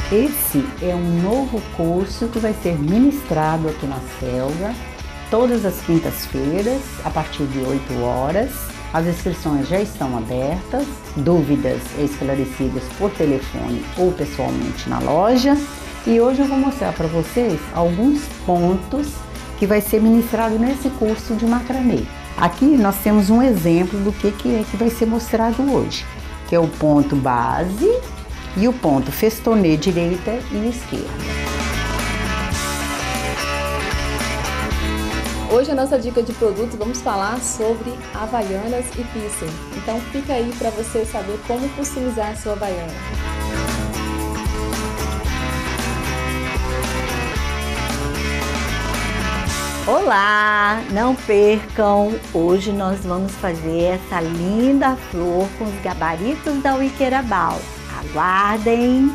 Esse é um novo curso que vai ser ministrado aqui na Selga, todas as quintas-feiras, a partir de 8 horas. As inscrições já estão abertas, dúvidas esclarecidas por telefone ou pessoalmente na loja. E hoje eu vou mostrar para vocês alguns pontos que vai ser ministrado nesse curso de macramê. Aqui nós temos um exemplo do que vai ser mostrado hoje, que é o ponto base e o ponto festonê direita e esquerda. Hoje a nossa dica de produto, vamos falar sobre havaianas e piercing. Então fica aí para você saber como customizar a sua havaiana. Olá, não percam! Hoje nós vamos fazer essa linda flor com os gabaritos da Wikerabal. Aguardem!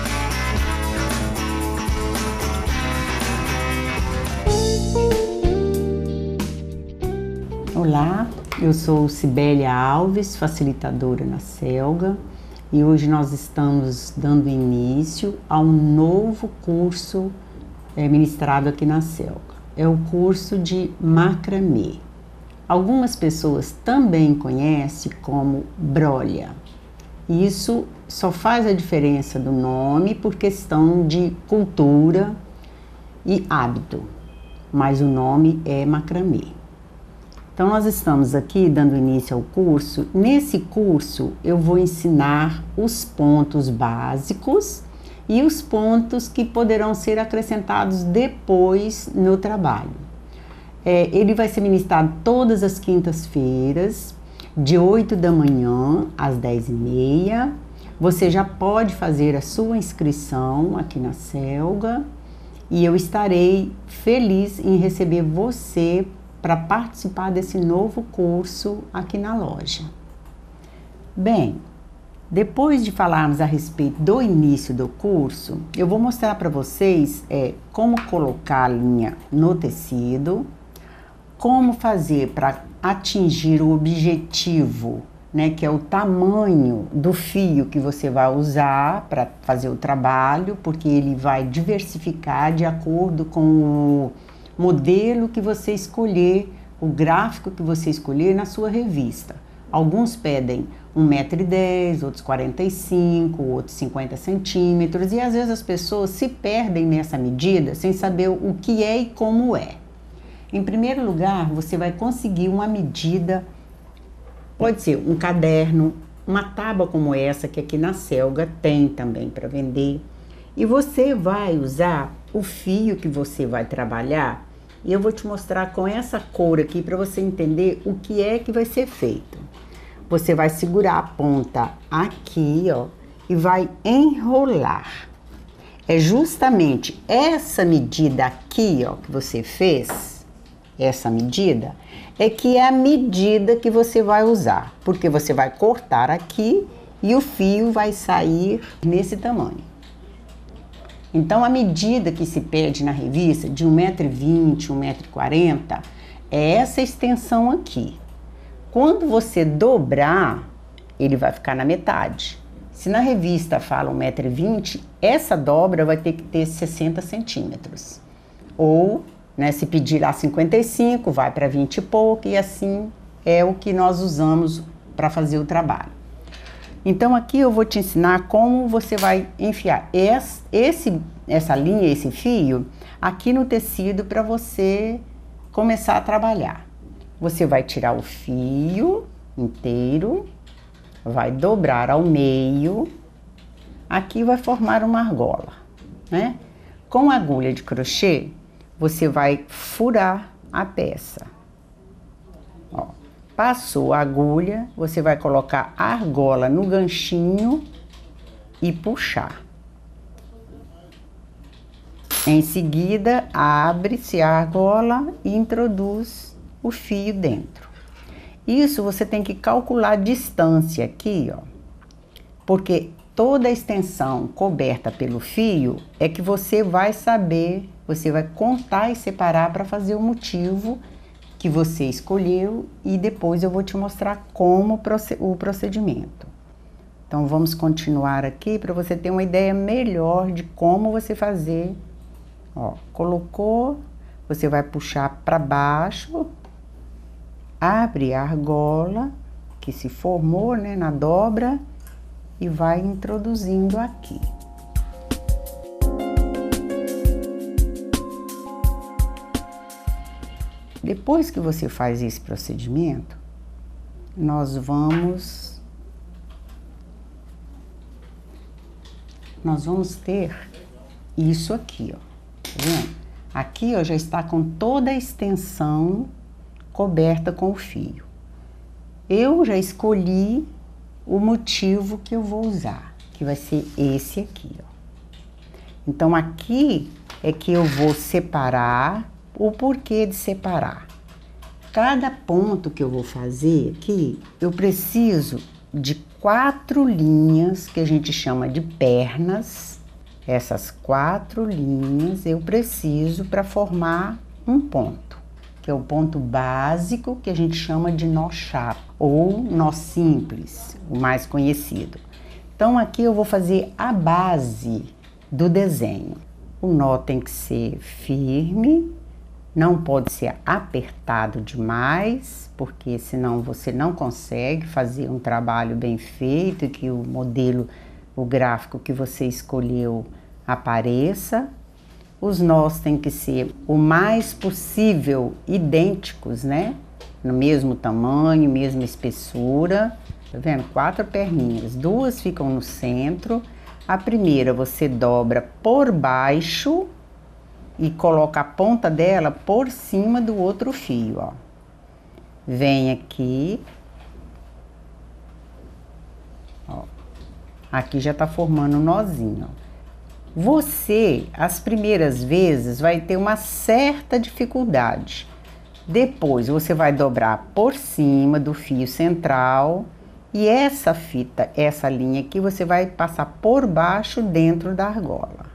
Olá, eu sou Cibélia Alves, facilitadora na Selga, e hoje nós estamos dando início a um novo curso ministrado aqui na Selga. É o curso de macramê. Algumas pessoas também conhecem como brolha. Isso só faz a diferença do nome por questão de cultura e hábito, mas o nome é macramê. Então nós estamos aqui dando início ao curso. Nesse curso eu vou ensinar os pontos básicos e os pontos que poderão ser acrescentados depois no trabalho. Ele vai ser ministrado todas as quintas-feiras, de 8 da manhã às 10h30. Você já pode fazer a sua inscrição aqui na Selga e eu estarei feliz em receber você para participar desse novo curso aqui na loja. Bem, depois de falarmos a respeito do início do curso, eu vou mostrar para vocês como colocar a linha no tecido, como fazer para atingir o objetivo, né, que é o tamanho do fio que você vai usar para fazer o trabalho, porque ele vai diversificar de acordo com o modelo que você escolher, o gráfico que você escolher na sua revista. Alguns pedem 1,10 m, outros 45, outros 50 centímetros, e às vezes as pessoas se perdem nessa medida sem saber o que é e como é. Em primeiro lugar, você vai conseguir uma medida, pode ser um caderno, uma tábua como essa que aqui na Selga tem também para vender, e você vai usar o fio que você vai trabalhar, e eu vou te mostrar com essa cor aqui para você entender o que é que vai ser feito. Você vai segurar a ponta aqui, ó, e vai enrolar. É justamente essa medida aqui, ó, que você fez, essa medida, é que é a medida que você vai usar, porque você vai cortar aqui e o fio vai sair nesse tamanho. Então, a medida que se pede na revista de 1,20 m, 1,40 m, é essa extensão aqui. Quando você dobrar, ele vai ficar na metade. Se na revista fala 1,20 m, essa dobra vai ter que ter 60 centímetros. Ou, né, se pedir lá 55, vai para 20 e pouco, e assim é o que nós usamos para fazer o trabalho. Então aqui eu vou te ensinar como você vai enfiar essa linha, esse fio, aqui no tecido para você começar a trabalhar. Você vai tirar o fio inteiro, vai dobrar ao meio, aqui vai formar uma argola, né? Com a agulha de crochê, você vai furar a peça. Ó. Passou a agulha, você vai colocar a argola no ganchinho e puxar. Em seguida, abre-se a argola e introduz o fio dentro. Isso você tem que calcular a distância aqui, ó, porque toda a extensão coberta pelo fio é que você vai saber, você vai contar e separar para fazer o motivo que você escolheu, e depois eu vou te mostrar como o procedimento. Então vamos continuar aqui para você ter uma ideia melhor de como você fazer. Ó, colocou, você vai puxar para baixo, abre a argola que se formou, né, na dobra e vai introduzindo aqui. Depois que você faz esse procedimento, nós vamos ter isso aqui, ó. Tá vendo? Aqui, ó, já está com toda a extensão coberta com o fio. Eu já escolhi o motivo que eu vou usar, que vai ser esse aqui, ó. Então, aqui é que eu vou separar. O porquê de separar? Cada ponto que eu vou fazer aqui, eu preciso de 4 linhas, que a gente chama de pernas. Essas 4 linhas eu preciso para formar um ponto, que é o ponto básico, que a gente chama de nó chato, ou nó simples, o mais conhecido. Então, aqui eu vou fazer a base do desenho. O nó tem que ser firme, não pode ser apertado demais, porque senão você não consegue fazer um trabalho bem feito, que o modelo, o gráfico que você escolheu apareça. Os nós têm que ser o mais possível idênticos, né? No mesmo tamanho, mesma espessura. Tá vendo? 4 perninhas, 2 ficam no centro. A primeira você dobra por baixo e coloca a ponta dela por cima do outro fio, ó. Vem aqui, ó. Aqui já tá formando um nozinho, ó. Você, as primeiras vezes, vai ter uma certa dificuldade. Depois, você vai dobrar por cima do fio central e essa fita, essa linha aqui, você vai passar por baixo dentro da argola.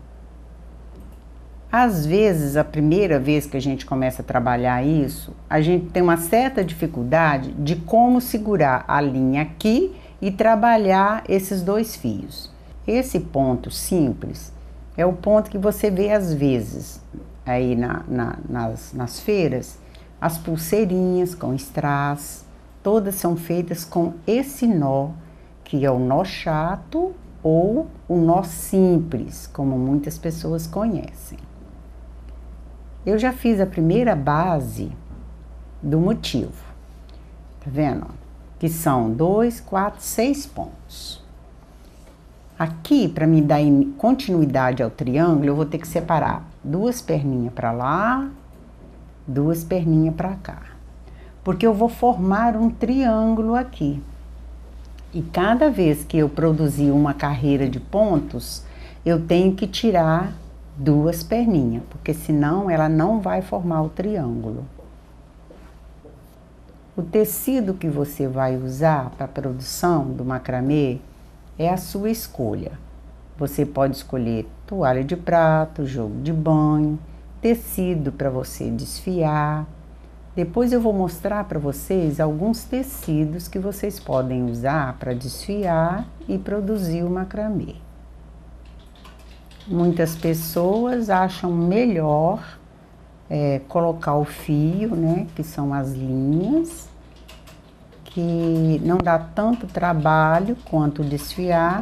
Às vezes, a primeira vez que a gente começa a trabalhar isso, a gente tem uma certa dificuldade de como segurar a linha aqui e trabalhar esses 2 fios. Esse ponto simples é o ponto que você vê às vezes aí nas feiras, as pulseirinhas com strass, todas são feitas com esse nó, que é o nó chato ou o nó simples, como muitas pessoas conhecem. Eu já fiz a primeira base do motivo, tá vendo? Que são 2, 4, 6 pontos. Aqui, para me dar continuidade ao triângulo, eu vou ter que separar 2 perninhas para lá, 2 perninhas para cá. Porque eu vou formar um triângulo aqui. E cada vez que eu produzir uma carreira de pontos, eu tenho que tirar 2 perninhas, porque senão ela não vai formar o triângulo. O tecido que você vai usar para a produção do macramê é a sua escolha. Você pode escolher toalha de prato, jogo de banho, tecido para você desfiar. Depois eu vou mostrar para vocês alguns tecidos que vocês podem usar para desfiar e produzir o macramê. Muitas pessoas acham melhor colocar o fio, né, que são as linhas, que não dá tanto trabalho quanto desfiar,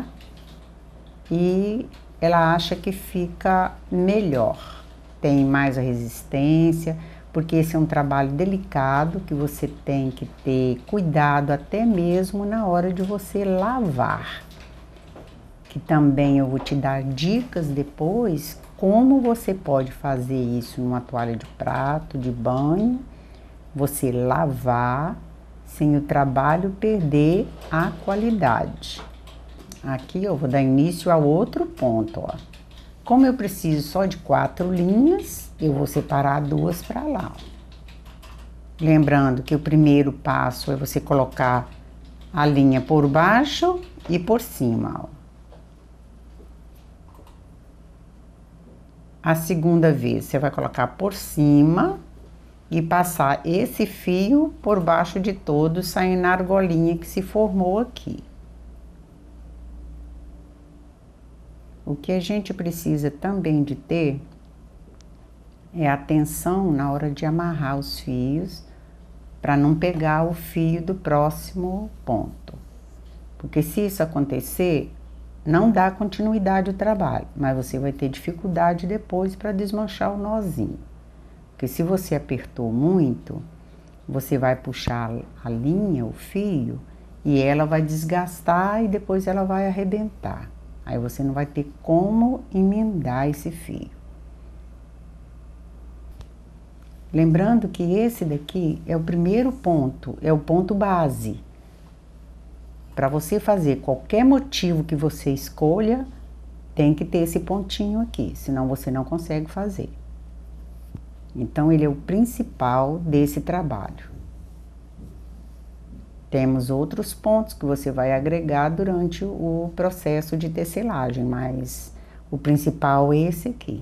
e ela acha que fica melhor, tem mais resistência, porque esse é um trabalho delicado que você tem que ter cuidado até mesmo na hora de você lavar. Que também eu vou te dar dicas depois como você pode fazer isso numa toalha de prato, de banho, você lavar sem o trabalho perder a qualidade. Aqui eu vou dar início a outro ponto, ó. Como eu preciso só de 4 linhas, eu vou separar 2 para lá, ó. Lembrando que o primeiro passo é você colocar a linha por baixo e por cima, ó. A segunda vez, você vai colocar por cima e passar esse fio por baixo de todo, saindo na argolinha que se formou aqui. O que a gente precisa também de ter é atenção na hora de amarrar os fios, para não pegar o fio do próximo ponto. Porque se isso acontecer, não dá continuidade ao trabalho, mas você vai ter dificuldade depois para desmanchar o nozinho. Porque se você apertou muito, você vai puxar a linha, o fio, e ela vai desgastar e depois ela vai arrebentar. Aí você não vai ter como emendar esse fio. Lembrando que esse daqui é o primeiro ponto, é o ponto base. Para você fazer qualquer motivo que você escolha, tem que ter esse pontinho aqui, senão você não consegue fazer. Então, ele é o principal desse trabalho. Temos outros pontos que você vai agregar durante o processo de tecelagem, mas o principal é esse aqui.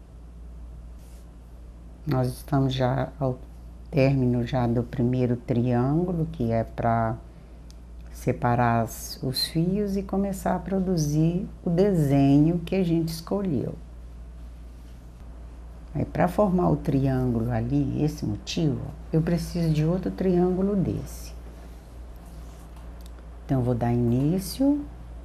Nós estamos já ao término já do primeiro triângulo, que é para separar os fios e começar a produzir o desenho que a gente escolheu. Aí, para formar o triângulo ali, esse motivo, eu preciso de outro triângulo desse. Então, eu vou dar início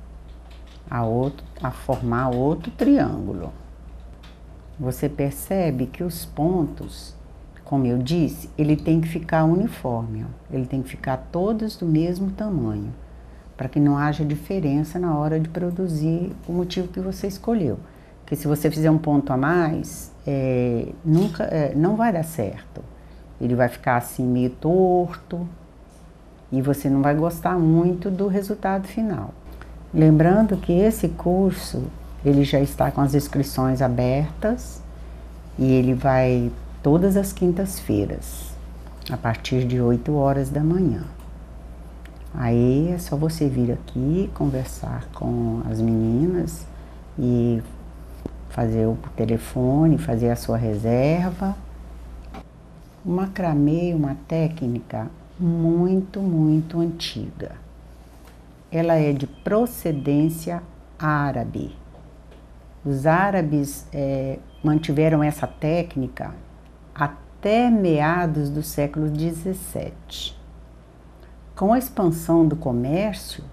a formar outro triângulo. Você percebe que os pontos, como eu disse, ele tem que ficar uniforme, ó. Ele tem que ficar todos do mesmo tamanho, para que não haja diferença na hora de produzir o motivo que você escolheu. Porque se você fizer um ponto a mais, não vai dar certo. Ele vai ficar assim meio torto e você não vai gostar muito do resultado final. Lembrando que esse curso, ele já está com as inscrições abertas e ele vai todas as quintas-feiras, a partir de 8 horas da manhã. Aí é só você vir aqui conversar com as meninas e fazer o telefone, fazer a sua reserva. O macramê é uma técnica muito, muito antiga. Ela é de procedência árabe. Os árabes mantiveram essa técnica até meados do século XVII. Com a expansão do comércio,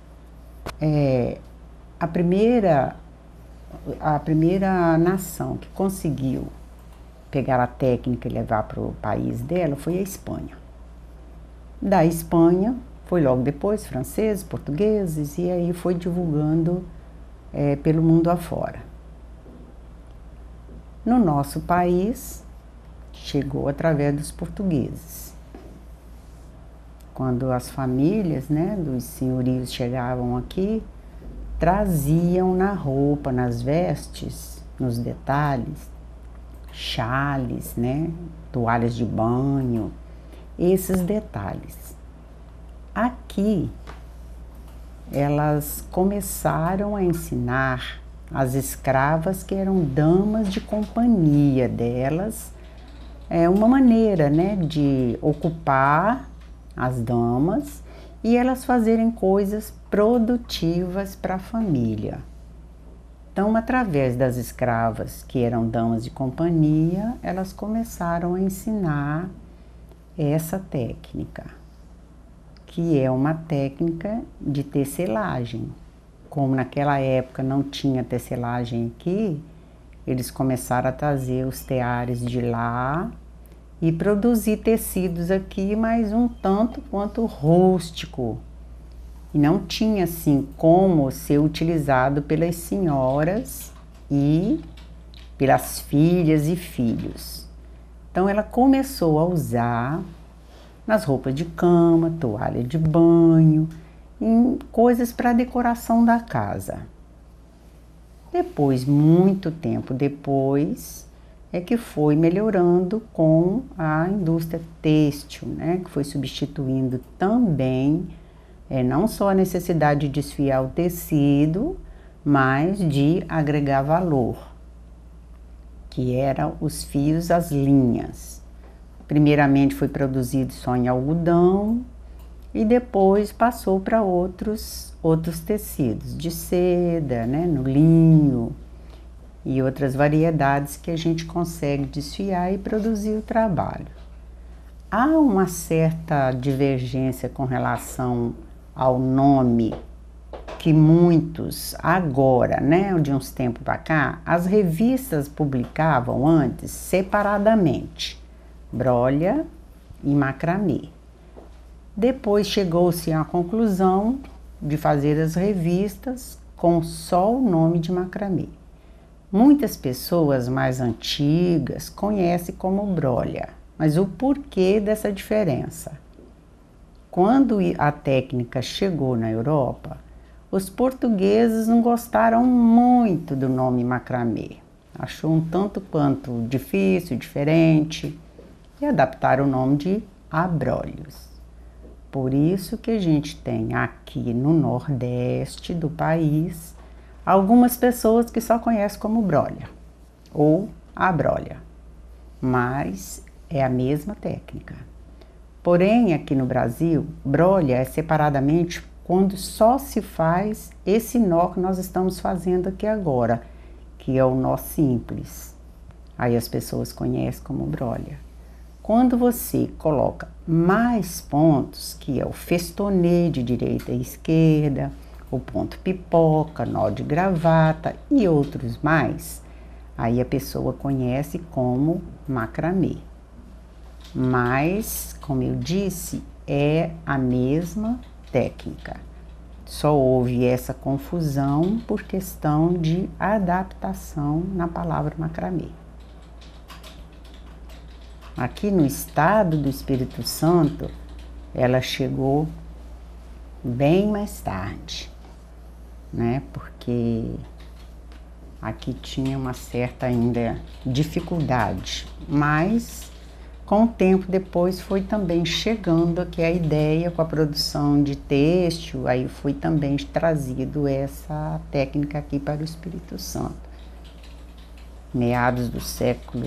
a primeira nação que conseguiu pegar a técnica e levar para o país dela foi a Espanha. Da Espanha, foi logo depois franceses, portugueses, e aí foi divulgando pelo mundo afora. No nosso país, chegou através dos portugueses. Quando as famílias, dos senhorios chegavam aqui, traziam na roupa, nas vestes, nos detalhes, chales, toalhas de banho, esses detalhes. Aqui, elas começaram a ensinar as escravas que eram damas de companhia delas, uma maneira, de ocupar as damas e elas fazerem coisas produtivas para a família. Então, através das escravas que eram damas de companhia, elas começaram a ensinar essa técnica, que é uma técnica de tecelagem. Como naquela época não tinha tecelagem aqui, eles começaram a trazer os teares de lá e produzir tecidos aqui, mas um tanto quanto rústico. E não tinha assim como ser utilizado pelas senhoras e pelas filhas e filhos. Então ela começou a usar nas roupas de cama, toalha de banho, em coisas para decoração da casa. Depois, muito tempo depois, é que foi melhorando com a indústria têxtil, que foi substituindo também não só a necessidade de desfiar o tecido, mas de agregar valor, que eram os fios, as linhas. Primeiramente foi produzido só em algodão e depois passou para outros tecidos, de seda, no linho, e outras variedades que a gente consegue desfiar e produzir o trabalho. Há uma certa divergência com relação ao nome que muitos agora, né, de uns tempos para cá, as revistas publicavam antes separadamente, brolha e macramê. Depois chegou-se à conclusão de fazer as revistas com só o nome de macramê. Muitas pessoas mais antigas conhecem como brolha, mas o porquê dessa diferença? Quando a técnica chegou na Europa, os portugueses não gostaram muito do nome macramê. Achou um tanto quanto difícil, diferente, e adaptaram o nome de abrolhos. Por isso que a gente tem aqui no Nordeste do país algumas pessoas que só conhecem como brolha ou abrolha, mas é a mesma técnica. Porém, aqui no Brasil, brolha é separadamente quando só se faz esse nó que nós estamos fazendo aqui agora, que é o nó simples. Aí as pessoas conhecem como brolha. Quando você coloca mais pontos, que é o festonê de direita e esquerda, o ponto pipoca, nó de gravata e outros mais, aí a pessoa conhece como macramê. Mas, como eu disse, é a mesma técnica. Só houve essa confusão por questão de adaptação na palavra macramê. Aqui no estado do Espírito Santo, ela chegou bem mais tarde, né? Porque aqui tinha uma certa ainda dificuldade, mas com o tempo depois foi também chegando aqui a ideia com a produção de têxtil, aí foi também trazido essa técnica aqui para o Espírito Santo. Meados do século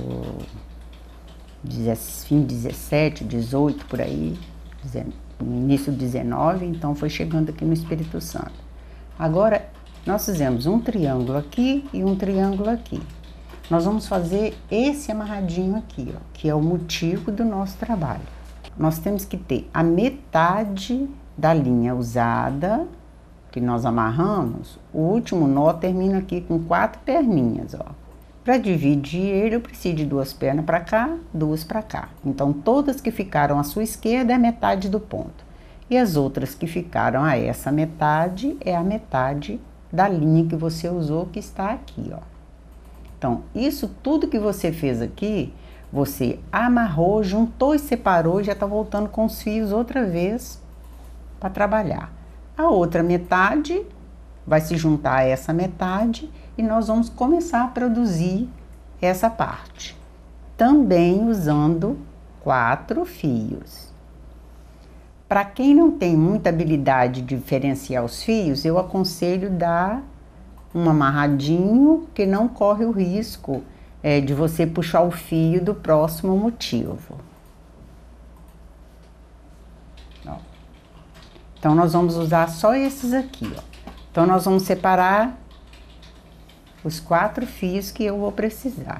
fim 17, 18 por aí, no início do 19, então foi chegando aqui no Espírito Santo. Agora nós fizemos um triângulo aqui e um triângulo aqui. Nós vamos fazer esse amarradinho aqui, ó, que é o motivo do nosso trabalho. Nós temos que ter a metade da linha usada, que nós amarramos, o último nó termina aqui com 4 perninhas, ó. Para dividir ele, eu preciso de 2 pernas para cá, 2 para cá. Então, todas que ficaram à sua esquerda é metade do ponto. E as outras que ficaram a essa metade é a metade da linha que você usou, que está aqui, ó. Então, isso tudo que você fez aqui, você amarrou, juntou e separou, e já está voltando com os fios outra vez para trabalhar. A outra metade vai se juntar a essa metade e nós vamos começar a produzir essa parte. Também usando 4 fios. Para quem não tem muita habilidade de diferenciar os fios, eu aconselho dar um amarradinho que não corre o risco de você puxar o fio do próximo motivo. Ó. Então, nós vamos usar só esses aqui, ó. Então, nós vamos separar os 4 fios que eu vou precisar.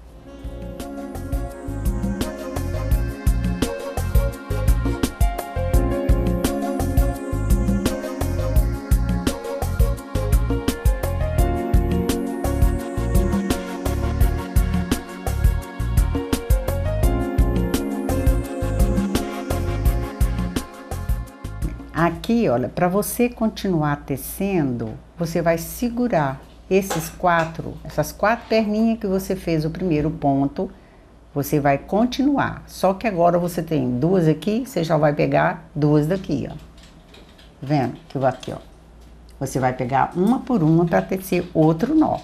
Aqui, olha, para você continuar tecendo, você vai segurar essas 4 perninhas que você fez o primeiro ponto, você vai continuar. Só que agora você tem 2 aqui, você já vai pegar 2 daqui, ó. Tá vendo? Que eu vou aqui, ó. Você vai pegar uma por uma para tecer outro nó.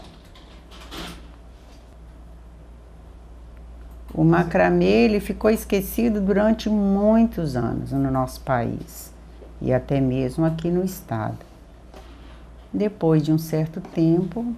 O macramê, ele ficou esquecido durante muitos anos no nosso país. E até mesmo aqui no estado. Depois de um certo tempo,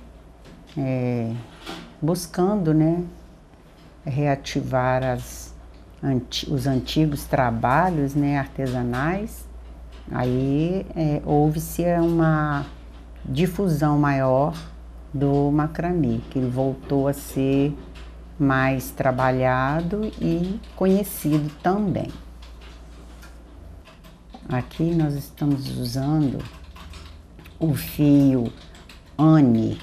buscando, né, reativar os antigos trabalhos, né, artesanais, aí houve-se uma difusão maior do macramê, que ele voltou a ser mais trabalhado e conhecido também. Aqui nós estamos usando o fio Anne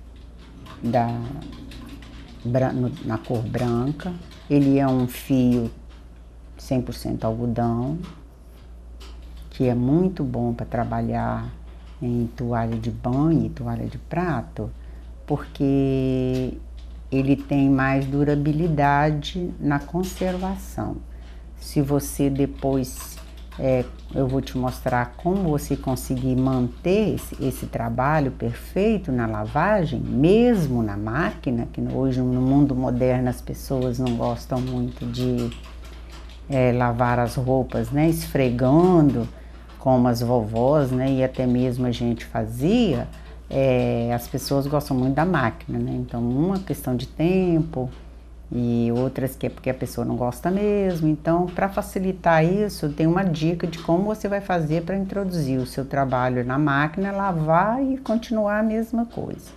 na cor branca. Ele é um fio 100% algodão, que é muito bom para trabalhar em toalha de banho e toalha de prato, porque ele tem mais durabilidade na conservação. Se você depois, eu vou te mostrar como você conseguir manter esse trabalho perfeito na lavagem, mesmo na máquina, que hoje no mundo moderno as pessoas não gostam muito de lavar as roupas, né, esfregando, como as vovós, né, e até mesmo a gente fazia. As pessoas gostam muito da máquina, né? Então, uma questão de tempo e outras que é porque a pessoa não gosta mesmo. Então, para facilitar isso, tem uma dica de como você vai fazer para introduzir o seu trabalho na máquina, lavar e continuar a mesma coisa.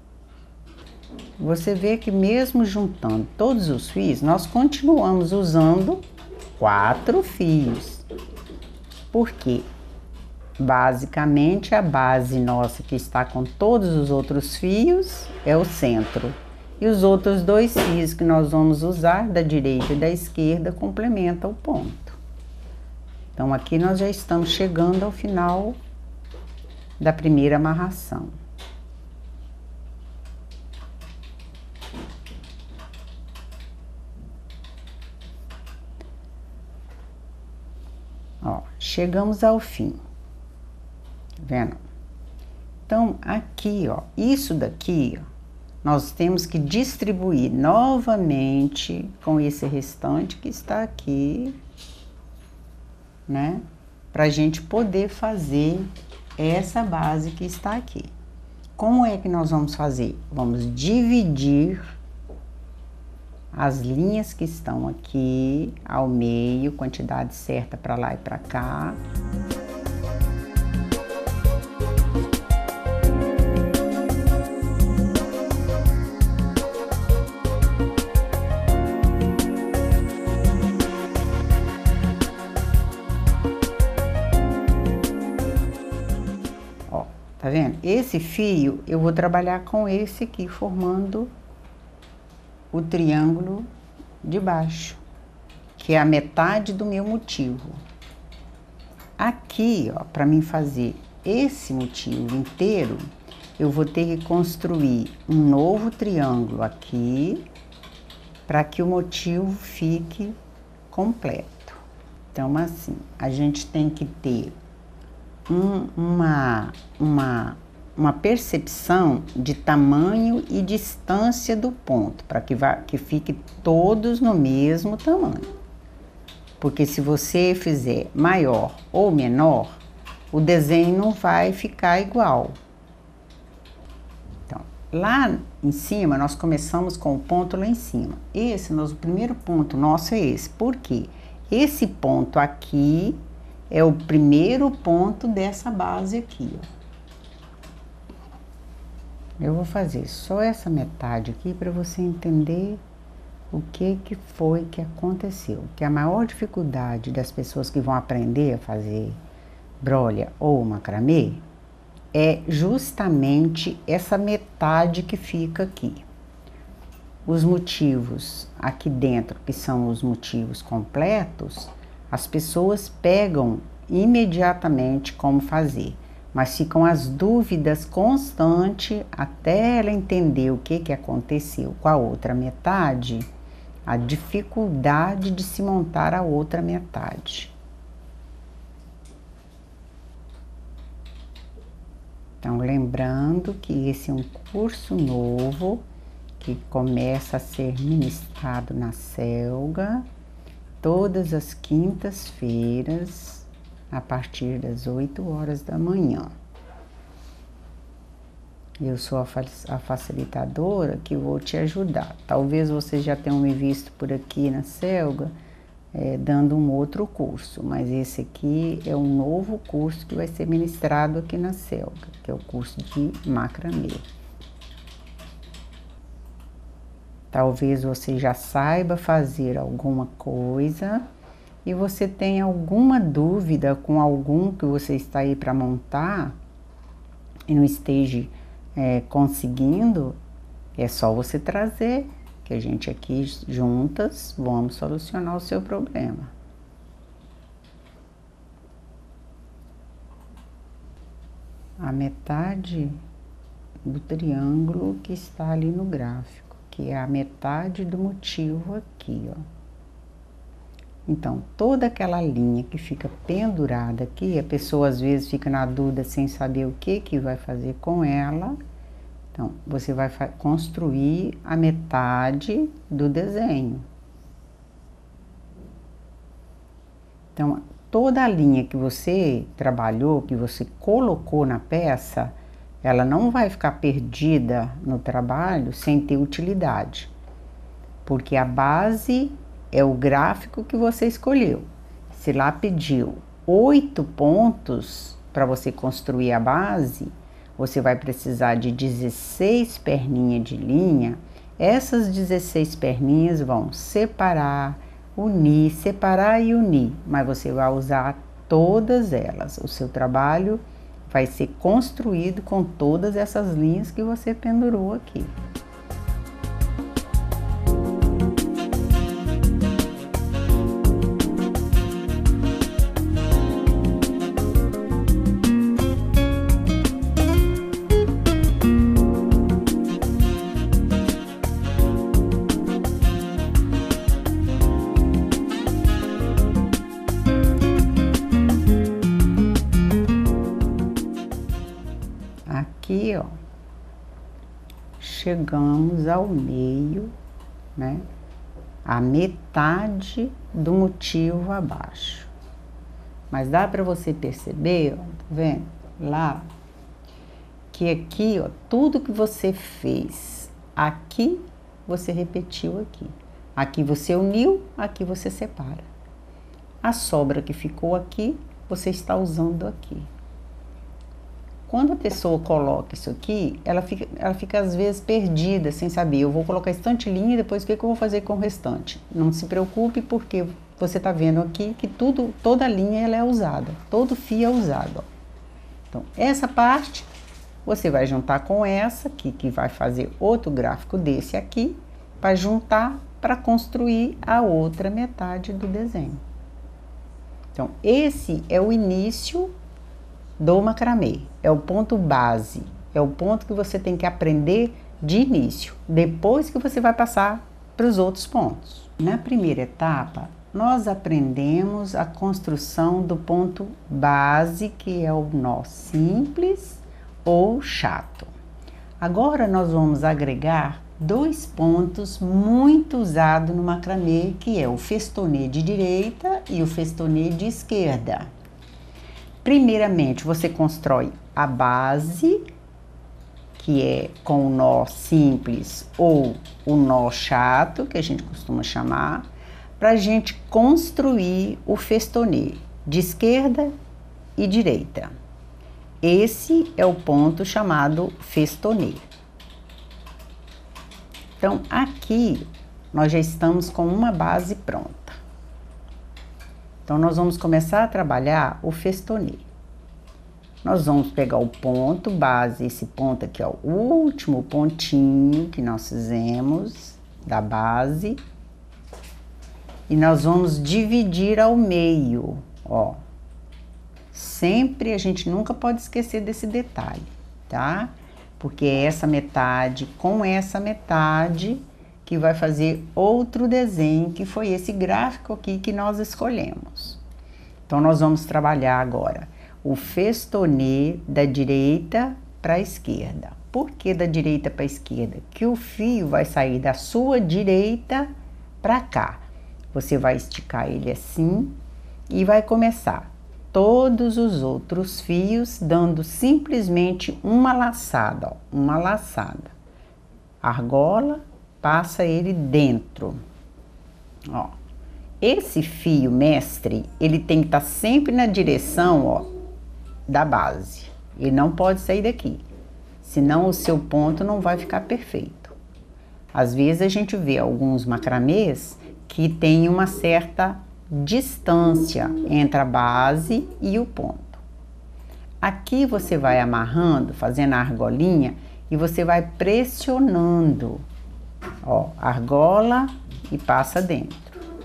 Você vê que mesmo juntando todos os fios, nós continuamos usando 4 fios. Por quê? Basicamente, a base nossa que está com todos os outros fios é o centro. E os outros 2 fios que nós vamos usar, da direita e da esquerda, complementam o ponto. Então, aqui nós já estamos chegando ao final da primeira amarração. Ó, chegamos ao fim. Vendo? Então, aqui, ó, isso daqui, ó, nós temos que distribuir novamente com esse restante que está aqui, né? Pra gente poder fazer essa base que está aqui. Como é que nós vamos fazer? Vamos dividir as linhas que estão aqui ao meio, quantidade certa para lá e para cá. Tá vendo? Esse fio eu vou trabalhar com esse aqui, formando o triângulo de baixo, que é a metade do meu motivo. Aqui, ó, para mim fazer esse motivo inteiro, eu vou ter que construir um novo triângulo aqui, para que o motivo fique completo. Então, assim, a gente tem que ter uma percepção de tamanho e distância do ponto, para que fique todos no mesmo tamanho. Porque se você fizer maior ou menor, o desenho não vai ficar igual. Então, lá em cima, nós começamos com o ponto lá em cima. O primeiro ponto nosso é esse. Por quê? Esse ponto aqui é o primeiro ponto dessa base aqui, ó. Eu vou fazer só essa metade aqui para você entender o que foi que aconteceu. Que a maior dificuldade das pessoas que vão aprender a fazer brolha ou macramê é justamente essa metade que fica aqui. Os motivos aqui dentro, que são os motivos completos, as pessoas pegam imediatamente como fazer, mas ficam as dúvidas constantes até ela entender o que aconteceu com a outra metade, a dificuldade de se montar a outra metade. Então, lembrando que esse é um curso novo que começa a ser ministrado na Selga, todas as quintas-feiras, a partir das 8 horas da manhã. Eu sou a facilitadora que vou te ajudar. Talvez você já tenha me visto por aqui na Selga, dando um outro curso, mas esse aqui é um novo curso que vai ser ministrado aqui na Selga, que é o curso de macramê. Talvez você já saiba fazer alguma coisa e você tenha alguma dúvida com algum que você está aí para montar e não esteja conseguindo, é só você trazer, que a gente aqui juntas vamos solucionar o seu problema. A metade do triângulo que está ali no gráfico, que é a metade do motivo aqui, ó. Então, toda aquela linha que fica pendurada aqui, a pessoa às vezes fica na dúvida sem saber o que vai fazer com ela. Então, você vai construir a metade do desenho. Então, toda a linha que você trabalhou, que você colocou na peça, ela não vai ficar perdida no trabalho sem ter utilidade. Porque a base é o gráfico que você escolheu. Se lá pediu 8 pontos para você construir a base, você vai precisar de 16 perninhas de linha. Essas 16 perninhas vão separar, unir, separar e unir, mas você vai usar todas elas. O seu trabalho vai ser construído com todas essas linhas que você pendurou aqui. Aqui, ó, chegamos ao meio, né? A metade do motivo abaixo. Mas dá para você perceber, ó, tá vendo? Lá, que aqui, ó, tudo que você fez aqui, você repetiu aqui. Aqui você uniu, aqui você separa. A sobra que ficou aqui, você está usando aqui. Quando a pessoa coloca isso aqui, ela fica às vezes perdida, sem saber. Eu vou colocar esse tanto de linha e depois o que eu vou fazer com o restante? Não se preocupe, porque você está vendo aqui que toda a linha ela é usada, todo fio é usado. Ó. Então, essa parte você vai juntar com essa aqui, que vai fazer outro gráfico desse aqui, para juntar para construir a outra metade do desenho. Então, esse é o início do macramê, é o ponto base, é o ponto que você tem que aprender de início, depois que você vai passar para os outros pontos. Na primeira etapa, nós aprendemos a construção do ponto base, que é o nó simples ou chato. Agora nós vamos agregar 2 pontos muito usados no macramê, que é o festonê de direita e o festonê de esquerda. Primeiramente, você constrói a base, que é com o nó simples ou o nó chato, que a gente costuma chamar, para a gente construir o festonê de esquerda e direita. Esse é o ponto chamado festonê. Então, aqui nós já estamos com uma base pronta. Então, nós vamos começar a trabalhar o festonê. Nós vamos pegar o ponto base, esse ponto aqui, ó, o último pontinho que nós fizemos da base. E nós vamos dividir ao meio, ó. Sempre a gente nunca pode esquecer desse detalhe, tá? Porque é essa metade com essa metade que vai fazer outro desenho, que foi esse gráfico aqui que nós escolhemos. Então, nós vamos trabalhar agora o festonê da direita para a esquerda. Por que da direita para a esquerda? Que o fio vai sair da sua direita para cá. Você vai esticar ele assim e vai começar todos os outros fios dando simplesmente uma laçada, ó, uma laçada. Argola, passa ele dentro, ó. Esse fio mestre, ele tem que estar sempre na direção, ó, da base. Ele não pode sair daqui, senão o seu ponto não vai ficar perfeito. Às vezes a gente vê alguns macramês que tem uma certa distância entre a base e o ponto. Aqui você vai amarrando, fazendo a argolinha e você vai pressionando, ó, argola e passa dentro.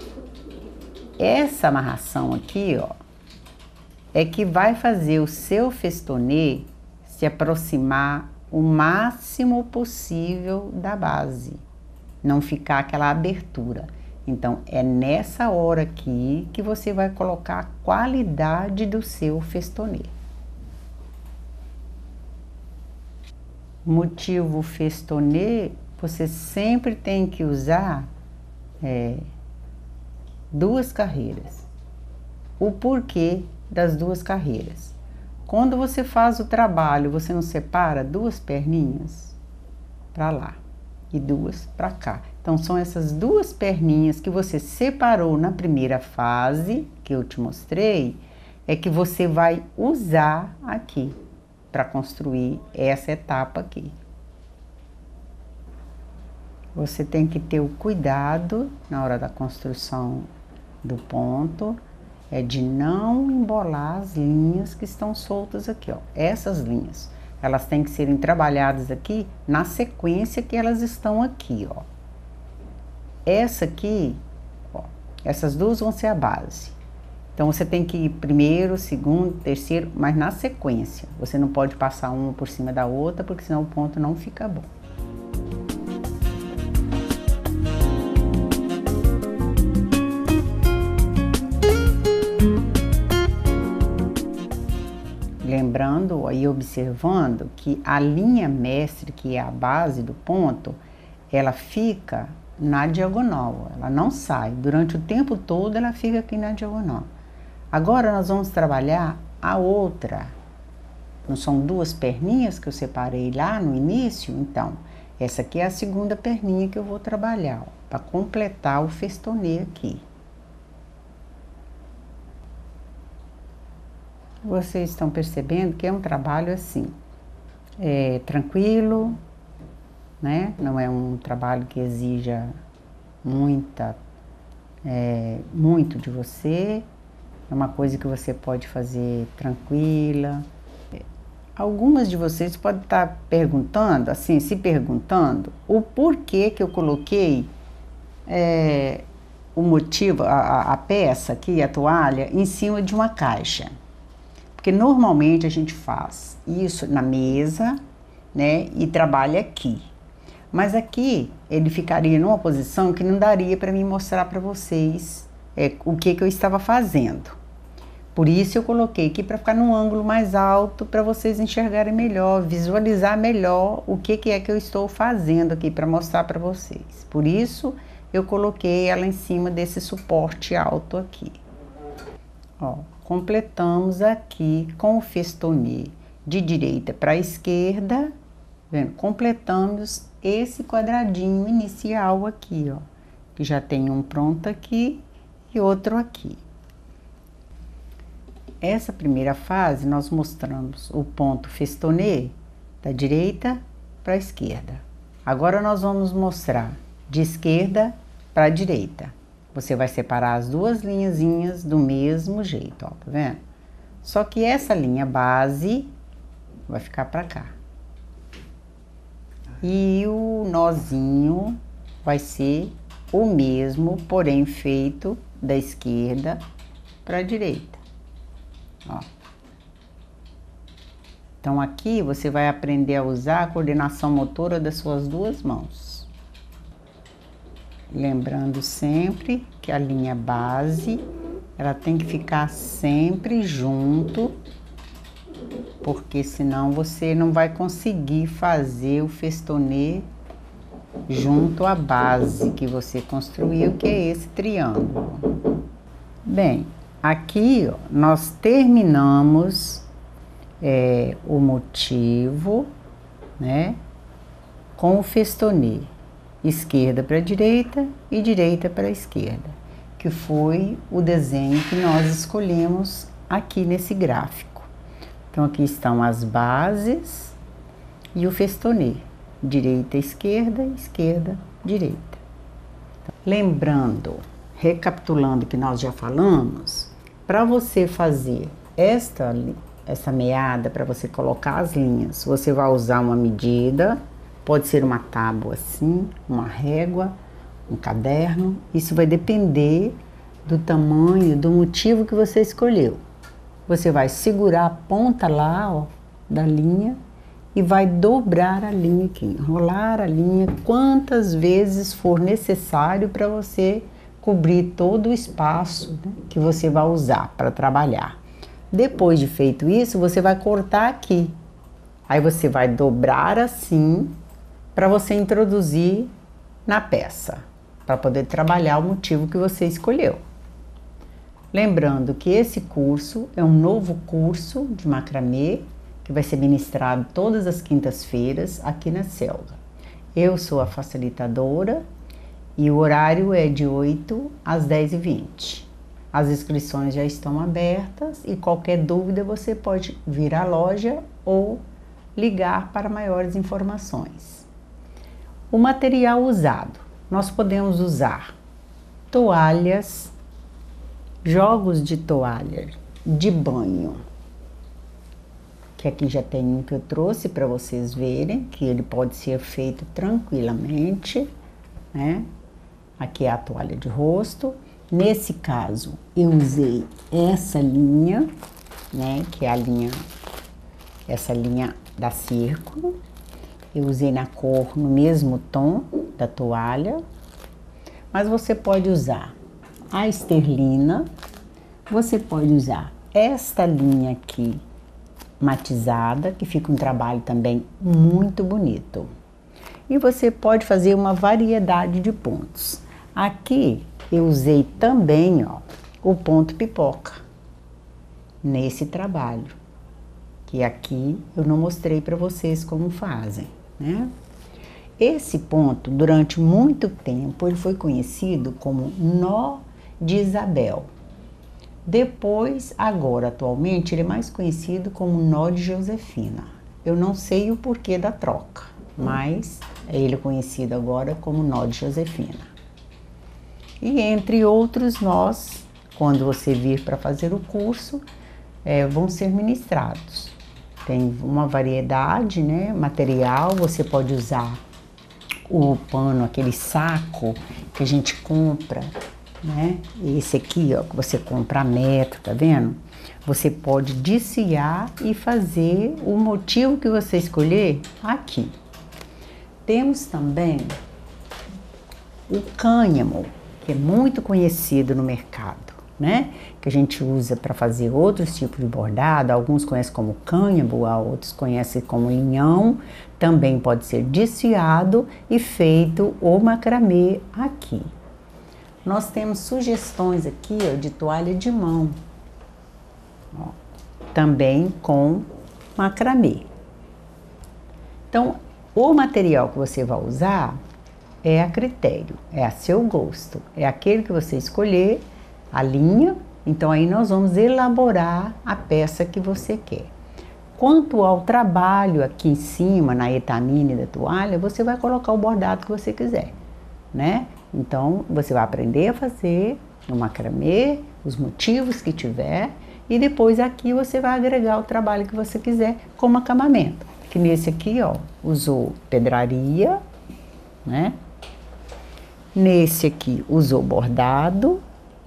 Essa amarração aqui, ó, é que vai fazer o seu festonê se aproximar o máximo possível da base, não ficar aquela abertura. Então, é nessa hora aqui que você vai colocar a qualidade do seu festonê. Motivo festonê, você sempre tem que usar duas carreiras. O porquê das duas carreiras? Quando você faz o trabalho, você não separa duas perninhas para lá e duas para cá. Então, são essas duas perninhas que você separou na primeira fase, que eu te mostrei, é que você vai usar aqui para construir essa etapa aqui. Você tem que ter o cuidado na hora da construção do ponto, é de não embolar as linhas que estão soltas aqui, ó. Essas linhas, elas têm que serem trabalhadas aqui na sequência que elas estão aqui, ó. Essa aqui, ó, essas duas vão ser a base. Então, você tem que ir primeiro, segundo, terceiro, mas na sequência. Você não pode passar uma por cima da outra, porque senão o ponto não fica bom. Lembrando e observando que a linha mestre, que é a base do ponto, ela fica na diagonal, ela não sai. Durante o tempo todo ela fica aqui na diagonal. Agora nós vamos trabalhar a outra. Não são duas perninhas que eu separei lá no início? Então, essa aqui é a segunda perninha que eu vou trabalhar, para completar o festonê aqui. Vocês estão percebendo que é um trabalho assim, tranquilo, né? Não é um trabalho que exija muito de você. É uma coisa que você pode fazer tranquila. Algumas de vocês podem estar perguntando, assim, se perguntando, o porquê que eu coloquei o motivo, a peça aqui, a toalha, em cima de uma caixa. Porque normalmente a gente faz isso na mesa, né, e trabalha aqui. Mas aqui ele ficaria numa posição que não daria para mim mostrar para vocês o que eu estava fazendo. Por isso eu coloquei aqui para ficar num ângulo mais alto, para vocês enxergarem melhor, visualizar melhor o que é que eu estou fazendo aqui para mostrar para vocês. Por isso eu coloquei ela em cima desse suporte alto aqui. Ó, completamos aqui com o festonê de direita para a esquerda, vendo? Completamos esse quadradinho inicial aqui, ó, que já tem um pronto aqui e outro aqui. Essa primeira fase nós mostramos o ponto festonê da direita para a esquerda. Agora nós vamos mostrar de esquerda para a direita. Você vai separar as duas linhazinhas do mesmo jeito, ó, tá vendo? Só que essa linha base vai ficar para cá. E o nozinho vai ser o mesmo, porém feito da esquerda para a direita, ó. Então aqui você vai aprender a usar a coordenação motora das suas duas mãos. Lembrando sempre que a linha base, ela tem que ficar sempre junto, porque senão você não vai conseguir fazer o festonê junto à base que você construiu, que é esse triângulo. Bem, aqui ó, nós terminamos o motivo, né, com o festonê. Esquerda para direita e direita para esquerda, que foi o desenho que nós escolhemos aqui nesse gráfico. Então aqui estão as bases e o festonê, direita, esquerda, direita. Lembrando, recapitulando o que nós já falamos, para você fazer essa meada, para você colocar as linhas, você vai usar uma medida, pode ser uma tábua assim, uma régua, um caderno. Isso vai depender do tamanho, do motivo que você escolheu. Você vai segurar a ponta lá, ó, da linha e vai dobrar a linha aqui, enrolar a linha quantas vezes for necessário para você cobrir todo o espaço, né, que você vai usar para trabalhar. Depois de feito isso, você vai cortar aqui. Aí você vai dobrar assim para você introduzir na peça, para poder trabalhar o motivo que você escolheu. Lembrando que esse curso é um novo curso de macramê que vai ser ministrado todas as quintas-feiras aqui na Selga. Eu sou a facilitadora e o horário é de 8 às 10h20. As inscrições já estão abertas e qualquer dúvida você pode vir à loja ou ligar para maiores informações. O material usado. Nós podemos usar toalhas, jogos de toalha de banho, que aqui já tem um que eu trouxe para vocês verem, que ele pode ser feito tranquilamente, né? Aqui é a toalha de rosto. Nesse caso, eu usei essa linha, né? Que é a linha, essa linha da círculo. Eu usei na cor, no mesmo tom da toalha. Mas você pode usar a esterlina, você pode usar esta linha aqui, matizada, que fica um trabalho também muito bonito. E você pode fazer uma variedade de pontos. Aqui eu usei também, ó, o ponto pipoca nesse trabalho, que aqui eu não mostrei para vocês como fazem, né? Esse ponto, durante muito tempo, ele foi conhecido como nó de Isabel. Depois, agora, atualmente, ele é mais conhecido como nó de Josefina. Eu não sei o porquê da troca, mas ele é conhecido agora como nó de Josefina. E entre outros nós, quando você vir para fazer o curso, vão ser ministrados. Tem uma variedade, né, material, você pode usar o pano, aquele saco que a gente compra, né? Esse aqui, ó, que você compra a metro, tá vendo? Você pode desfiar e fazer o motivo que você escolher aqui. Temos também o cânhamo, que é muito conhecido no mercado, né? Que a gente usa para fazer outros tipos de bordado. Alguns conhecem como cânhamo, outros conhecem como linhão. Também pode ser desfiado e feito o macramê aqui. Nós temos sugestões aqui, ó, de toalha de mão, ó, também com macramê. Então, o material que você vai usar é a critério, é a seu gosto, é aquele que você escolher, a linha. Então, aí nós vamos elaborar a peça que você quer. Quanto ao trabalho aqui em cima, na etamine da toalha, você vai colocar o bordado que você quiser, né? Então, você vai aprender a fazer o macramê, os motivos que tiver, e depois aqui você vai agregar o trabalho que você quiser como acabamento. Que nesse aqui, ó, usou pedraria, né? Nesse aqui usou bordado.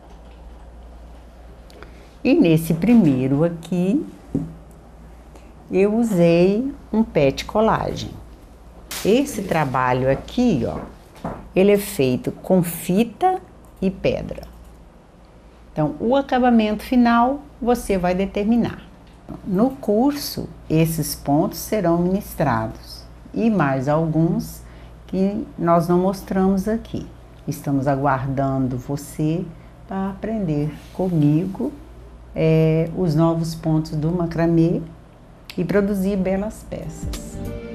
E nesse primeiro aqui, eu usei um pet colagem. Esse trabalho aqui, ó, ele é feito com fita e pedra. Então, o acabamento final você vai determinar. No curso, esses pontos serão ministrados e mais alguns que nós não mostramos aqui. Estamos aguardando você para aprender comigo os novos pontos do macramê e produzir belas peças.